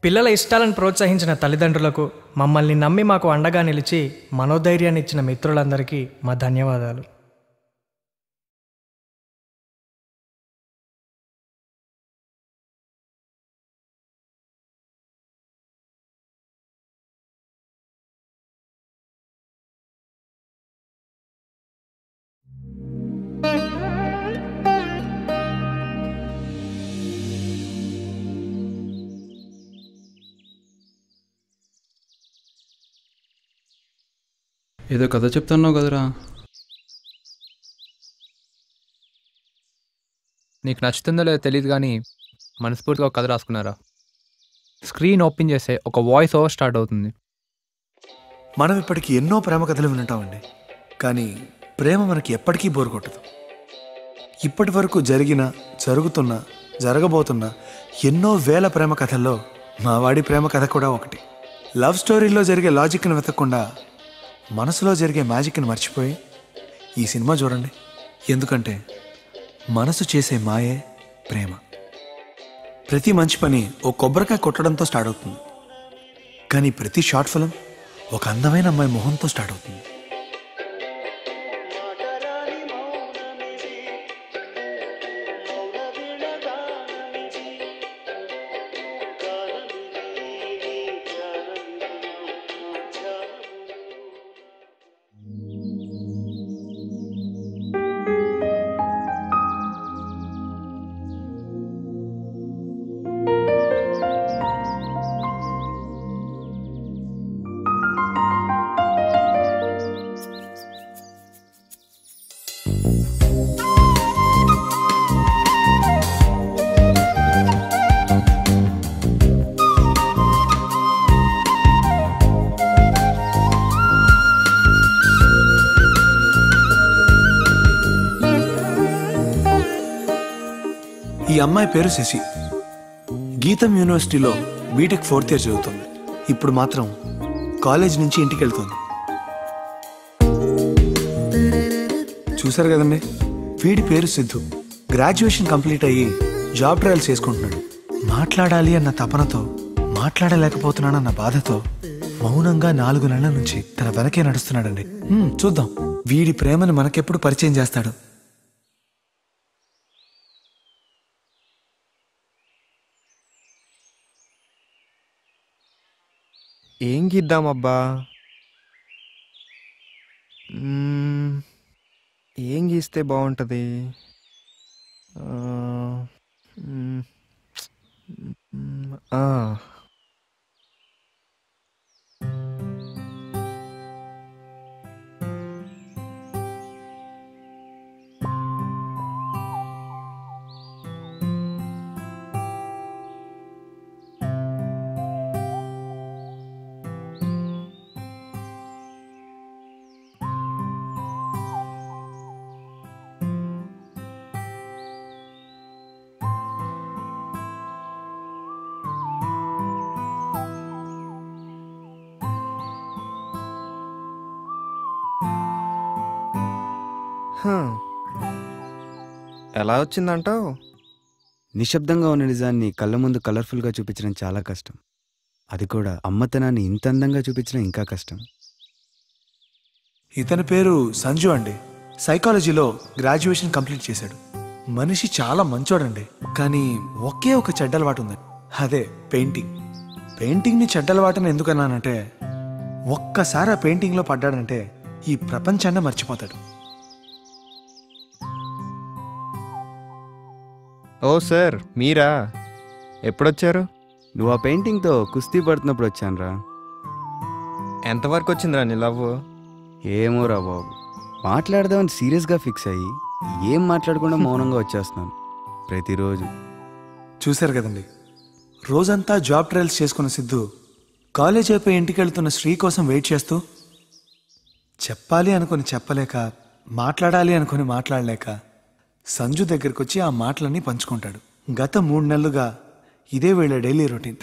పిల్లల ఇష్టాలను ప్రోత్సహించిన తల్లిదండ్రులకు, మమ్మల్ని నమ్మి మాకు అండగా నిలిచి మనోధైర్యాన్ని ఇచ్చిన మిత్రులందరికీ మా ధన్యవాదాలు. ఏదో కథ చెప్తున్నావు కదరా. నీకు నచ్చుతుందో లేదో తెలియదు కానీ మనస్ఫూర్తిగా ఒక కథ రాసుకున్నారా. స్క్రీన్ ఓపెన్ చేస్తే ఒక వాయిస్ ఓవర్ స్టార్ట్ అవుతుంది. మనం ఇప్పటికీ ఎన్నో ప్రేమ కథలు వింటామండి, కానీ ప్రేమ మనకి ఎప్పటికీ బోరు కొట్టదు. ఇప్పటి వరకు జరిగిన, జరుగుతున్న, జరగబోతున్న ఎన్నో వేల ప్రేమ కథల్లో మా వాడి ప్రేమ కథ కూడా ఒకటి. లవ్ స్టోరీలో జరిగే లాజిక్ని వెతకకుండా మనసులో జరిగే మ్యాజిక్ని మర్చిపోయి ఈ సినిమా చూడండి. ఎందుకంటే మనసు చేసే మాయే ప్రేమ. ప్రతి మంచి పని ఓ కొబ్బరికాయ కొట్టడంతో స్టార్ట్ అవుతుంది, కానీ ప్రతి షార్ట్ ఫిల్మ్ ఒక అందమైన అమ్మాయి మొహంతో స్టార్ట్ అవుతుంది. ఈ అమ్మాయి పేరు శశి. గీతం యూనివర్సిటీలో బీటెక్ 4th ఇయర్ చదువుతుంది. ఇప్పుడు మాత్రం కాలేజ్ నుంచి ఇంటికి వెళ్తుంది. చూసారు కదండి, వీడి పేరు సిద్ధు. గ్రాడ్యుయేషన్ కంప్లీట్ అయ్యి జాబ్ ట్రయల్స్ చేసుకుంటున్నాడు. మాట్లాడాలి అన్న తపనతో మాట్లాడలేకపోతున్నానన్న బాధతో మౌనంగా 4 నెలల నుంచి తన వెనకే నడుస్తున్నాడండి. చూద్దాం వీడి ప్రేమను మనకెప్పుడు పరిచయం చేస్తాడు. ఏం గీద్దామబ్బా? ఏం గీస్తే బాగుంటుంది? ఎలా వచ్చిందంటావు? నిశ్శబ్దంగా ఉన్న నిజాన్ని కళ్ళ ముందు కలర్ఫుల్గా చూపించడం చాలా కష్టం. అది కూడా అమ్మతనాన్ని ఇంత అందంగా చూపించడం ఇంకా కష్టం. ఇతని పేరు సంజు అండి. సైకాలజీలో గ్రాడ్యుయేషన్ కంప్లీట్ చేశాడు. మనిషి చాలా మంచోడండి, కానీ ఒకే ఒక చెడ్డలవాటు ఉంది, అదే పెయింటింగ్. పెయింటింగ్ని చెడ్డలవాటని ఎందుకన్నానంటే, ఒక్కసారి ఆ పెయింటింగ్లో పడ్డాడంటే ఈ ప్రపంచాన్ని మర్చిపోతాడు. ఓ సార్, మీరా? ఎప్పుడొచ్చారు? నువ్వు ఆ పెయింటింగ్తో కుస్తీ పడుతున్నప్పుడు వచ్చానురా. ఎంతవరకు వచ్చిందిరా నీ లవ్? ఏమోరా బాబు, మాట్లాడదామని సీరియస్గా ఫిక్స్ అయ్యి ఏం మాట్లాడకుండా మౌనంగా వచ్చేస్తున్నాను ప్రతిరోజు. చూశారు కదండి, రోజంతా జాబ్ ట్రయల్స్ చేసుకున్న సిద్ధు కాలేజ్ అయిపోయి ఇంటికి వెళ్తున్న శ్రీ కోసం వెయిట్ చేస్తూ, చెప్పాలి అనుకుని చెప్పలేక, మాట్లాడాలి అనుకుని మాట్లాడలేక సంజు దగ్గరికి వచ్చి ఆ మాటలన్నీ పంచుకుంటాడు. గత 3 నెలలుగా ఇదే వీళ్ళ డైలీ రొటీన్.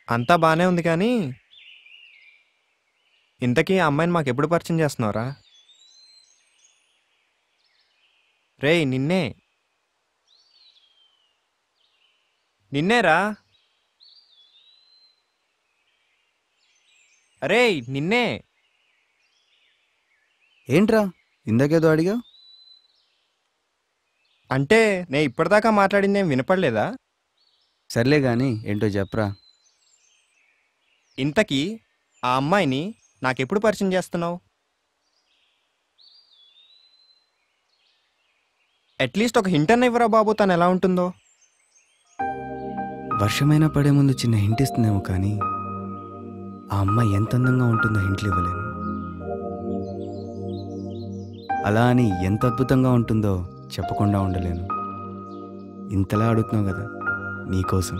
అంతా బాగానే ఉంది కానీ ఇంతకీ ఆ అమ్మాయిని మాకు ఎప్పుడు పరిచయం చేస్తున్నావురా? రేయ్ నిన్నేరా. అరే నిన్నే. ఏంట్రా ఇందాకేదో అడిగా? అంటే నేను ఇప్పటిదాకా మాట్లాడింది ఏం వినపడలేదా? సర్లే గాని ఏంటో చెప్పరా. ఇంతకీ ఆ అమ్మాయిని నాకెప్పుడు పరిచయం చేస్తున్నావు? అట్లీస్ట్ ఒక హింట్ అన్న ఇవ్వరా బాబు, తను ఎలా ఉంటుందో. వర్షమైనా పడే ముందు చిన్న హింట్ ఇస్తుందేమో కానీ ఆ అమ్మాయి ఎంత అందంగా ఉంటుందో హింట్లు ఇవ్వలేను. అలా అని ఎంత అద్భుతంగా ఉంటుందో చెప్పకుండా ఉండలేను. ఇంతలా అడుగుతున్నావు కదా, నీకోసం.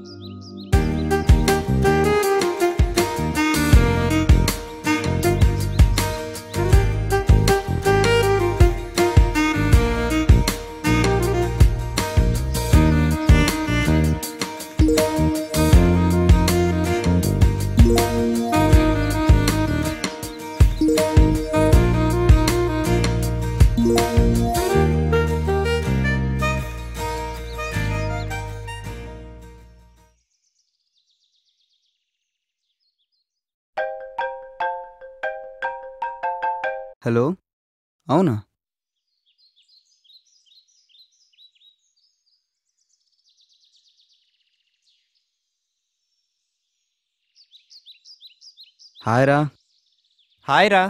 హలో, అవునా? హాయ్ రా. హాయ్ రా.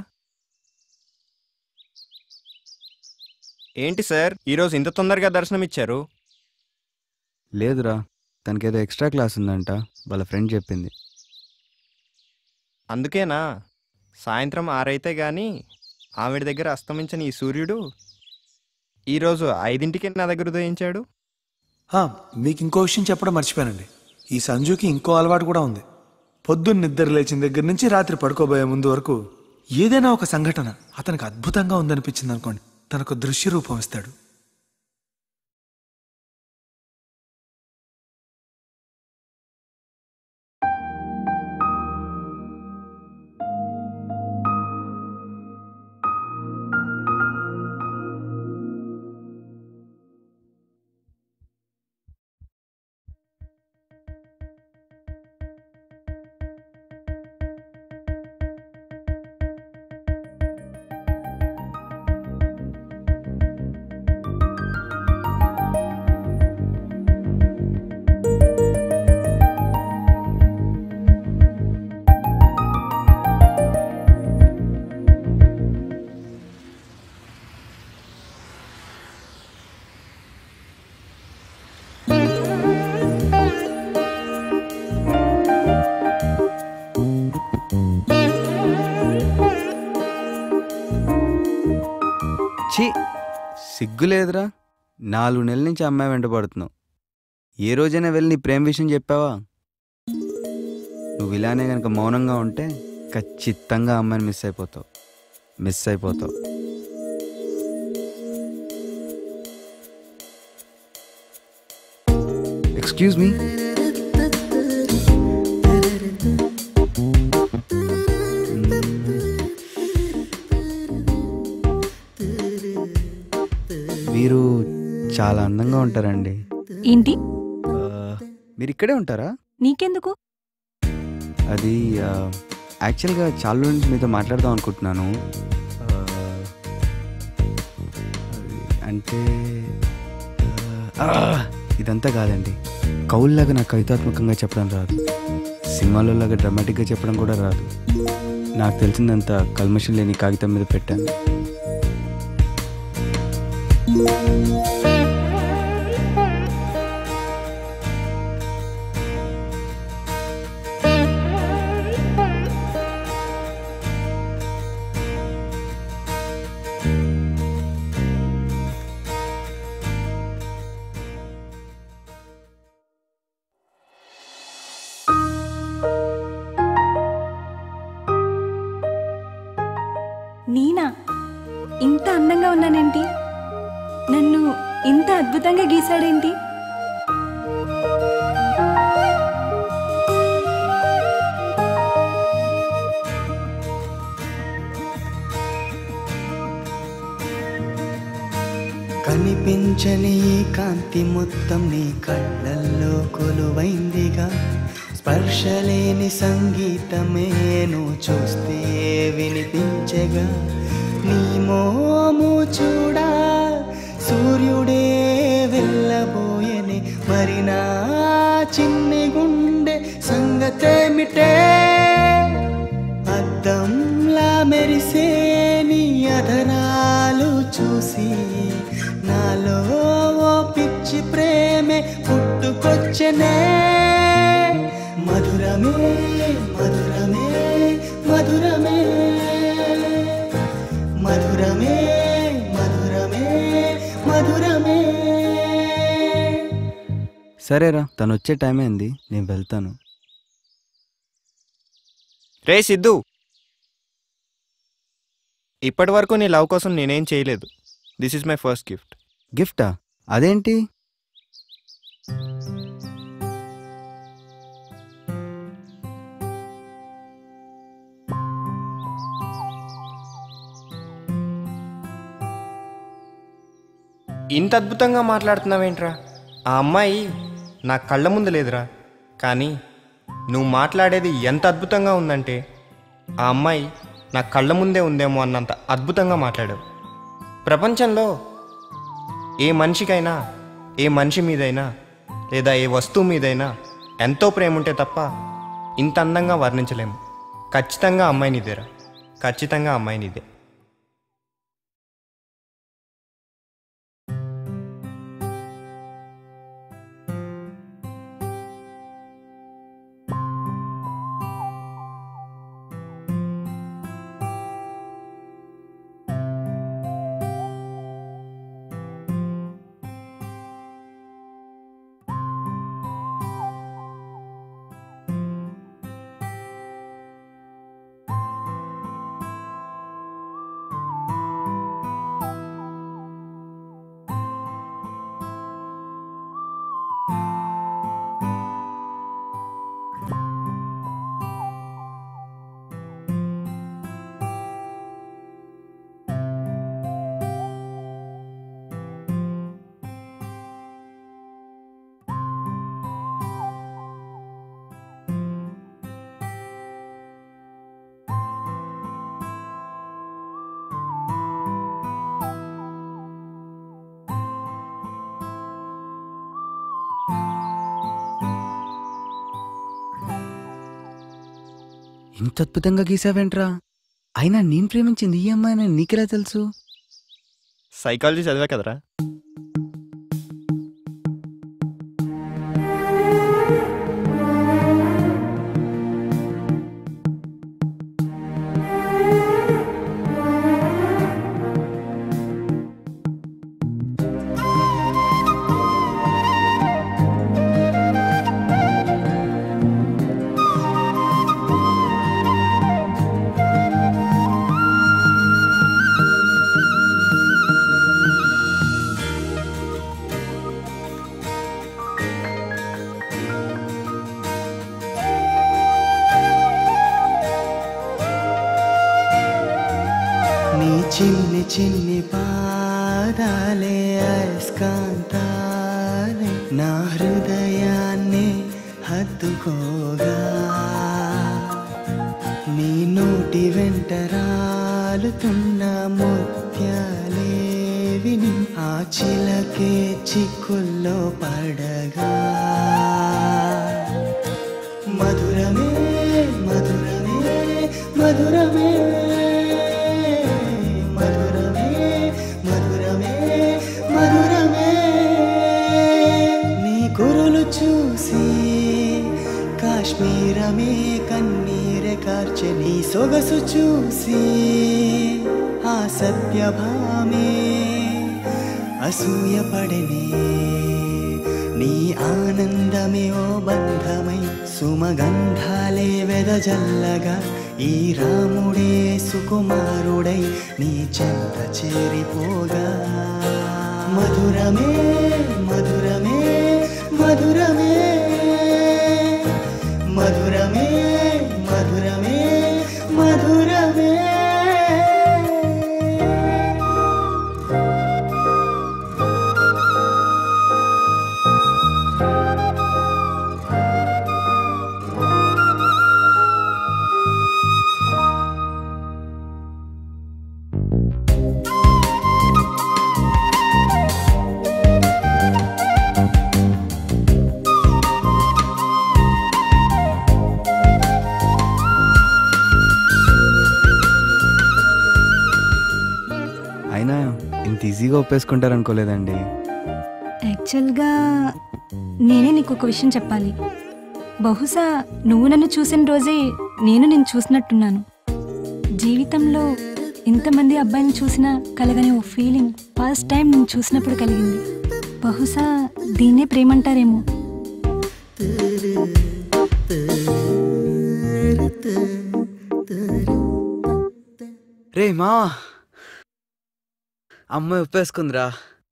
ఏంటి సార్ ఈరోజు ఇంత తొందరగా దర్శనం ఇచ్చారు? లేదురా, తనకేదో ఎక్స్ట్రా క్లాస్ ఉందంట, వాళ్ళ ఫ్రెండ్ చెప్పింది. అందుకేనా సాయంత్రం 6 అయితే గాని ఆవిడ దగ్గర అస్తమించని ఈ సూర్యుడు ఈరోజు 5ంటికి నా దగ్గర ఉదయించాడు. మీకు ఇంకో విషయం చెప్పడం మర్చిపోయానండి. ఈ సంజుకి ఇంకో అలవాటు కూడా ఉంది. పొద్దున్న నిద్ర లేచిన దగ్గర నుంచి రాత్రి పడుకోబోయే ముందు వరకు ఏదైనా ఒక సంఘటన అతనికి అద్భుతంగా ఉందనిపించింది అనుకోండి, తనకు దృశ్య రూపం ఇస్తాడు. ఛీ, సిగ్గులేదురా. 4 నెలల నుంచి అమ్మాయి వెంటబడుతున్నావు. ఏ రోజైనా వెళ్ళి నీ ప్రేమ విషయం చెప్పావా? నువ్వు ఇలానే కనుక మౌనంగా ఉంటే ఖచ్చితంగా అమ్మాయిని మిస్ అయిపోతావు. Excuse me. మీరు చాలా అందంగా ఉంటారండి. ఏంటి? మీరు ఇక్కడే ఉంటారా? నీకెందుకు? అది యాక్చువల్గా చాలా నుంచి మీతో మాట్లాడదాం అనుకుంటున్నాను. అంటే ఇదంతా కాదండి. కౌల్లాగా నాకు కవితాత్మకంగా చెప్పడం రాదు, సినిమాలలాగా డ్రామాటిక్గా చెప్పడం కూడా రాదు. నాకు తెలిసిందంతా కల్మషం లేని కాగితం మీద పెట్టాను. నేనా ఇంత అందంగా ఉన్నానేంటి? నన్ను ఇంత అద్భుతంగా గీసాడేంటి? కనిపించని ఈ కాంతి మొత్తం నీ కళ్ళల్లో కొలువైందిగా, స్పర్శలేని సంగీతమే నువ్వు చూస్తే వినిపించగా, నీ మోము చూడా సూర్యుడే వెళ్ళబోయనే, మరి నా చిన్ని గుండె సంగతేమిటే, అద్దంలా మెరిసే నీ అధరాలు చూసి నాలో ఓ పిచ్చి ప్రేమే పుట్టుకొచ్చనే, మధురమే మధురమే మధురమే మధురమే మధురమే మధురమే. సరేరా, తను వచ్చే టైం అయింది, నేను వెళ్తాను. రే సిద్ధు, ఇప్పటి వరకు నీ లవ్ కోసం నేనేం చేయలేదు. This is my first gift. గిఫ్టా? అదేంటి? ఇంత అద్భుతంగా మాట్లాడుతున్నావేంట్రా? ఆ అమ్మాయి నా కళ్ళ ముందు లేదురా, కానీ నువ్వు మాట్లాడేది ఎంత అద్భుతంగా ఉందంటే ఆ అమ్మాయి నా కళ్ళ ముందే ఉందేమో అన్నంత అద్భుతంగా మాట్లాడావు. ప్రపంచంలో ఏ మనిషికైనా, ఏ మనిషి మీదైనా లేదా ఏ వస్తువు మీదైనా ఎంతో ప్రేమ ఉంటే తప్ప ఇంత అందంగా వర్ణించలేము. ఖచ్చితంగా అమ్మాయి నీదేరా, ఖచ్చితంగా అమ్మాయి నీదే. ఇంత అద్భుతంగా గీసావేంట్రా? అయినా నేను ప్రేమించింది ఈ అమ్మాయిని నీకెలా తెలుసు? సైకాలజీ చదివా కదరా. చిన్ని చిన్ని పాదాలే అయస్కాంతాలే నా హృదయాన్ని హత్తుకోగా, నీ నోటి వెంట రాలుతున్న ముత్యాలే విని ఆ చిలకే చిక్కుల్లో పడగా, మధురమే మధురమే మధురమే చూసి కాశ్మీరమే కన్నీరె కార్చె, నీ సొగసు చూసి ఆ సత్యభామే అసూయపడనే, నీ ఆనందమే ఓ బంధమై సుమగంధాలే వెదజల్లగా, ఈ రాముడే సుకుమారుడై నీ చెంత చేరిపోగా, మధురమే మధురమే మధురమే మధురమే మధురమే మధురమే. ఇంత ఈజీగా ఒప్పేసుకుంటారు అనుకోలేదండి. యాక్చువల్గా నేనే నీకు ఒక విషయం చెప్పాలి. బహుశా నువ్వు నన్ను చూసిన రోజే నేను చూసినట్టున్నాను. జీవితంలో ఇంతమంది అబ్బాయిని చూసినా కలగని ఓ ఫీలింగ్ ఫస్ట్ టైం నేను చూసినప్పుడు కలిగింది. బహుశా దీన్నే ప్రేమంటారేమో. రే మా అమ్మాయి ఒప్పేసుకుందిరా.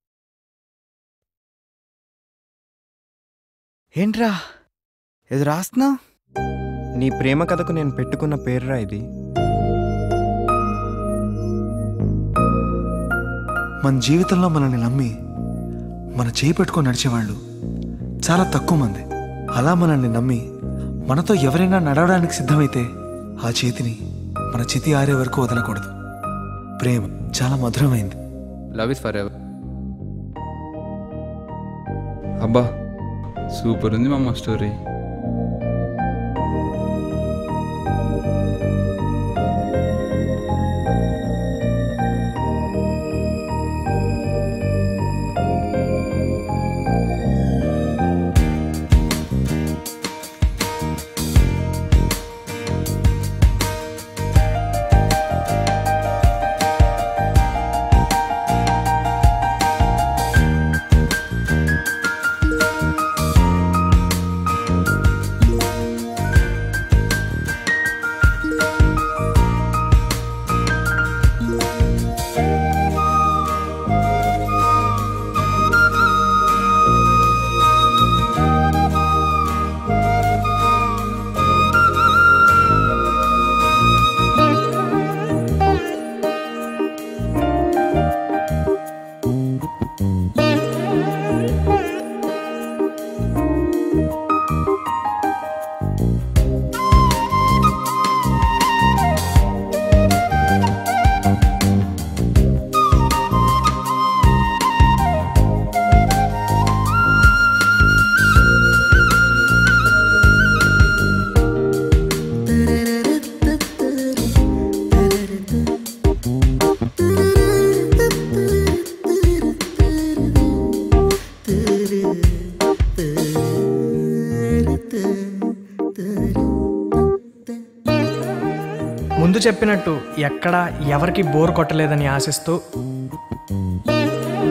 ఏంట్రా ఏదో రాస్తున్నావు? నీ ప్రేమ కథకు నేను పెట్టుకున్న పేరురా ఇది. మన జీవితంలో మనల్ని నమ్మి మన చేయి పెట్టుకొని నడిచేవాళ్ళు చాలా తక్కువ మంది. అలా మనల్ని నమ్మి మనతో ఎవరైనా నడవడానికి సిద్ధమైతే ఆ చేతిని మన చితి ఆరే వరకు వదలకూడదు. ప్రేమ చాలా మధురమైంది. Love is for ever. అబ్బా సూపర్ ఉంది మామ స్టోరీ. ముందు చెప్పినట్టు ఎక్కడా ఎవరికి బోర్ కొట్టలేదని ఆశిస్తూ